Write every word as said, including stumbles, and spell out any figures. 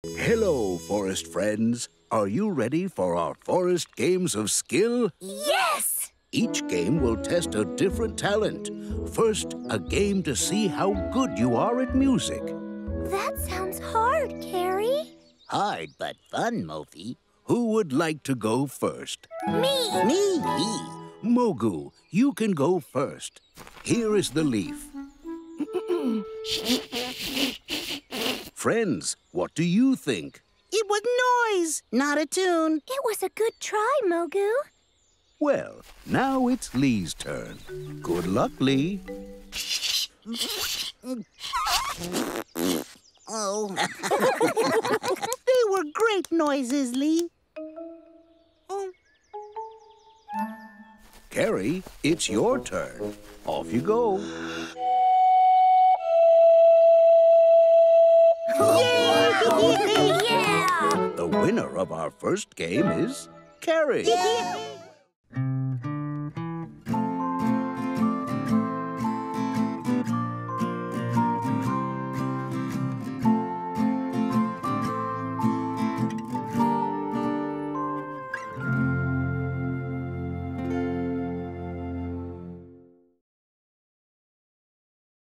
Hello, forest friends. Are you ready for our forest games of skill? Yes! Each game will test a different talent. First, a game to see how good you are at music. That sounds hard, Carrie. Hard but fun, Mofy. Who would like to go first? Me! Me! Mogu, you can go first. Here is the leaf. Friends, what do you think? It was noise, not a tune. It was a good try, Mogu. Well, now it's Lee's turn. Good luck, Lee. Oh. They were great noises, Lee. Oh. Carrie, it's your turn. Off you go. Yeah! The winner of our first game is Carrie. Yeah.